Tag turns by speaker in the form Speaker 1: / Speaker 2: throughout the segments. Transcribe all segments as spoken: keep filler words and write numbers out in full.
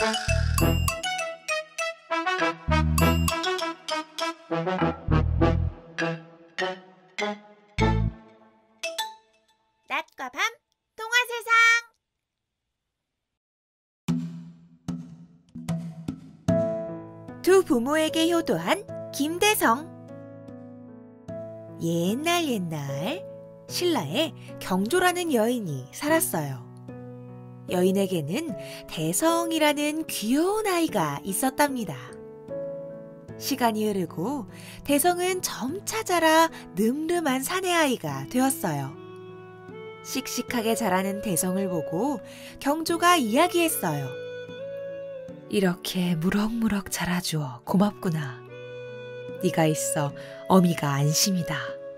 Speaker 1: 낮과 밤 동화 세상. 두 부모에게 효도한 김대성. 옛날 옛날 신라에 경조라는 여인이 살았어요. 여인에게는 대성이라는 귀여운 아이가 있었답니다. 시간이 흐르고 대성은 점차 자라 늠름한 사내아이가 되었어요. 씩씩하게 자라는 대성을 보고 경조가 이야기했어요. 이렇게 무럭무럭 자라주어 고맙구나. 네가 있어 어미가 안심이다.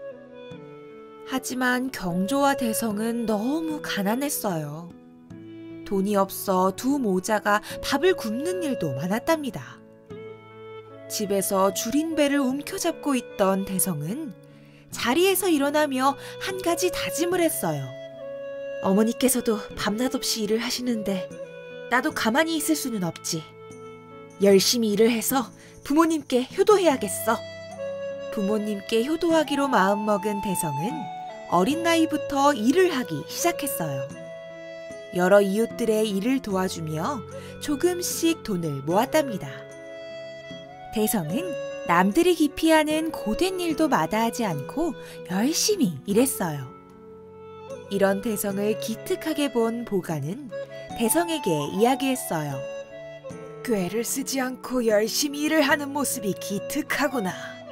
Speaker 1: 하지만 경조와 대성은 너무 가난했어요. 돈이 없어 두 모자가 밥을 굶는 일도 많았답니다. 집에서 줄인 배를 움켜잡고 있던 대성은 자리에서 일어나며 한 가지 다짐을 했어요. 어머니께서도 밤낮 없이 일을 하시는데 나도 가만히 있을 수는 없지. 열심히 일을 해서 부모님께 효도해야겠어. 부모님께 효도하기로 마음먹은 대성은 어린 나이부터 일을 하기 시작했어요. 여러 이웃들의 일을 도와주며 조금씩 돈을 모았답니다. 대성은 남들이 기피하는 고된 일도 마다하지 않고 열심히 일했어요. 이런 대성을 기특하게 본 보가는 대성에게 이야기했어요. 꾀를 쓰지 않고 열심히 일을 하는 모습이 기특하구나.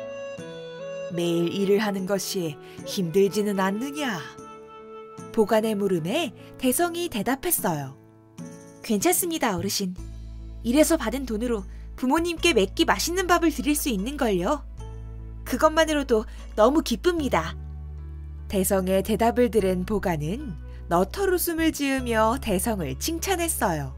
Speaker 1: 매일 일을 하는 것이 힘들지는 않느냐? 보간의 물음에 대성이 대답했어요. 괜찮습니다, 어르신. 일해서 받은 돈으로 부모님께 몇 끼 맛있는 밥을 드릴 수 있는걸요. 그것만으로도 너무 기쁩니다. 대성의 대답을 들은 보간은 너털 웃음을 지으며 대성을 칭찬했어요.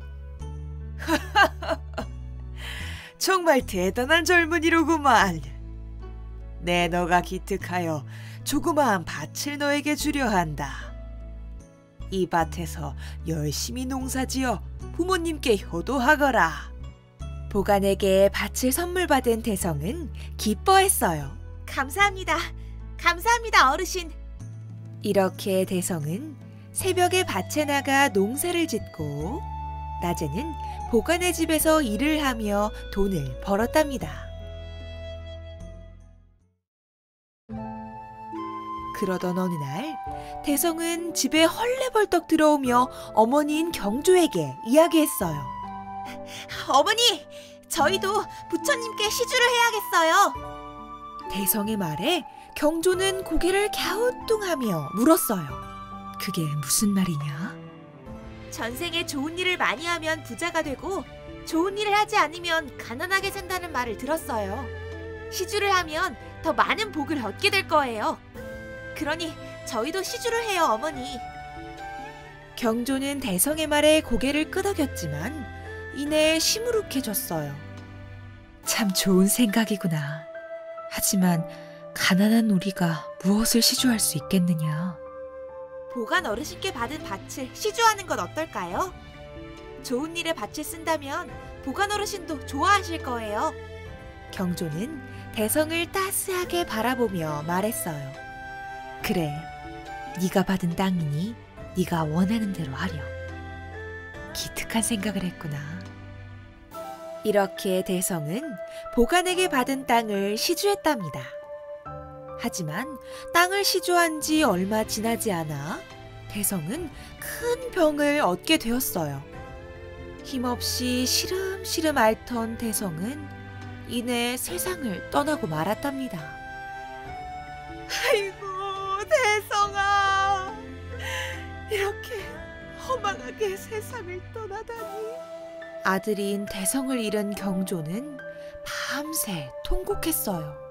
Speaker 1: 정말 대단한 젊은이로구만. 내 너가 기특하여 조그마한 밭을 너에게 주려 한다. 이 밭에서 열심히 농사지어 부모님께 효도하거라. 보간에게 밭을 선물 받은 대성은 기뻐했어요. 감사합니다. 감사합니다, 어르신. 이렇게 대성은 새벽에 밭에 나가 농사를 짓고 낮에는 보간의 집에서 일을 하며 돈을 벌었답니다. 그러던 어느 날 대성은 집에 헐레벌떡 들어오며 어머니인 경조에게 이야기했어요. 어머니, 저희도 부처님께 시주를 해야겠어요. 대성의 말에 경조는 고개를 갸우뚱하며 물었어요. 그게 무슨 말이냐? 전생에 좋은 일을 많이 하면 부자가 되고 좋은 일을 하지 않으면 가난하게 산다는 말을 들었어요. 시주를 하면 더 많은 복을 얻게 될 거예요. 그러니 저희도 시주를 해요, 어머니. 경조는 대성의 말에 고개를 끄덕였지만 이내 시무룩해졌어요. 참 좋은 생각이구나. 하지만 가난한 우리가 무엇을 시주할 수 있겠느냐. 보간 어르신께 받은 밭을 시주하는 건 어떨까요? 좋은 일에 밭을 쓴다면 보간 어르신도 좋아하실 거예요. 경조는 대성을 따스하게 바라보며 말했어요. 그래, 네가 받은 땅이니 네가 원하는 대로 하렴. 기특한 생각을 했구나. 이렇게 대성은 보간에게 받은 땅을 시주했답니다. 하지만 땅을 시주한 지 얼마 지나지 않아 대성은 큰 병을 얻게 되었어요. 힘없이 시름시름 앓던 대성은 이내 세상을 떠나고 말았답니다. 아이고, 대성아, 이렇게 허망하게 세상을 떠나다니. 아들인 대성을 잃은 경조는 밤새 통곡했어요.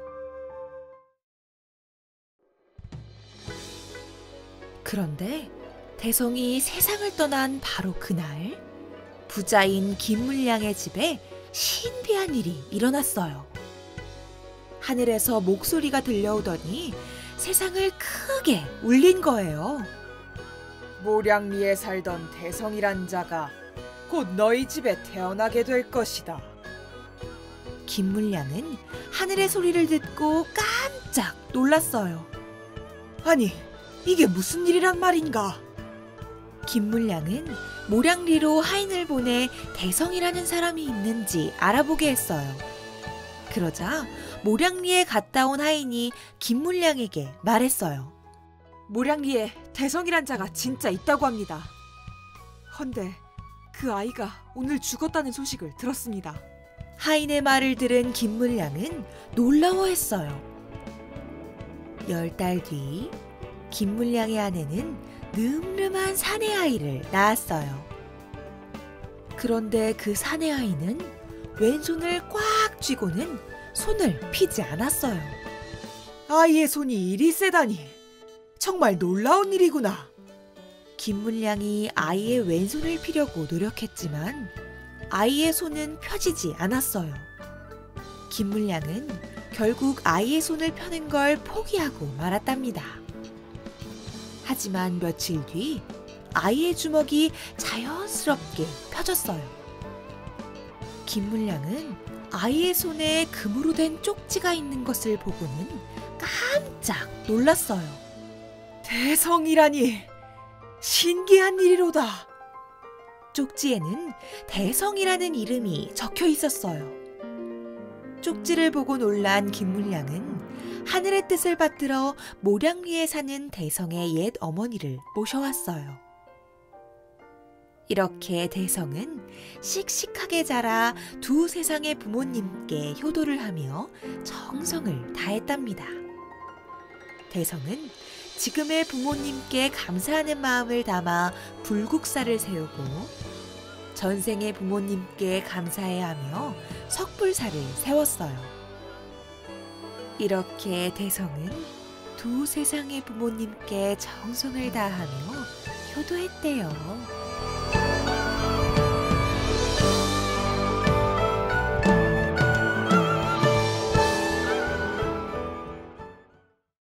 Speaker 1: 그런데 대성이 세상을 떠난 바로 그날, 부자인 김물량의 집에 신비한 일이 일어났어요. 하늘에서 목소리가 들려오더니 세상을 크게 울린 거예요. 모량리에 살던 대성이란 자가
Speaker 2: 곧 너희 집에 태어나게 될 것이다.
Speaker 1: 김물량은 하늘의 소리를 듣고 깜짝 놀랐어요.
Speaker 2: 아니, 이게 무슨 일이란 말인가?
Speaker 1: 김물량은 모량리로 하인을 보내 대성이라는 사람이 있는지 알아보게 했어요. 그러자 모량리에 갔다 온 하인이 김물량에게 말했어요.
Speaker 2: 모량리에 대성이란 자가 진짜 있다고 합니다. 헌데 그 아이가 오늘 죽었다는 소식을 들었습니다.
Speaker 1: 하인의 말을 들은 김물량은 놀라워했어요. 열 달 뒤 김물량의 아내는 늠름한 사내 아이를 낳았어요. 그런데 그 사내 아이는 왼손을 꽉 쥐고는 손을 피지 않았어요.
Speaker 2: 아이의 손이 이리 세다니 정말 놀라운 일이구나.
Speaker 1: 김물량이 아이의 왼손을 피려고 노력했지만 아이의 손은 펴지지 않았어요. 김물량은 결국 아이의 손을 펴는 걸 포기하고 말았답니다. 하지만 며칠 뒤 아이의 주먹이 자연스럽게 펴졌어요. 김물량은 아이의 손에 금으로 된 쪽지가 있는 것을 보고는 깜짝 놀랐어요.
Speaker 2: 대성이라니 신기한 일이로다.
Speaker 1: 쪽지에는 대성이라는 이름이 적혀 있었어요. 쪽지를 보고 놀란 김물량은 하늘의 뜻을 받들어 모량리에 사는 대성의 옛 어머니를 모셔왔어요. 이렇게 대성은 씩씩하게 자라 두 세상의 부모님께 효도를 하며 정성을 다했답니다. 대성은 지금의 부모님께 감사하는 마음을 담아 불국사를 세우고 전생의 부모님께 감사해야 하며 석불사를 세웠어요. 이렇게 대성은 두 세상의 부모님께 정성을 다하며 효도했대요.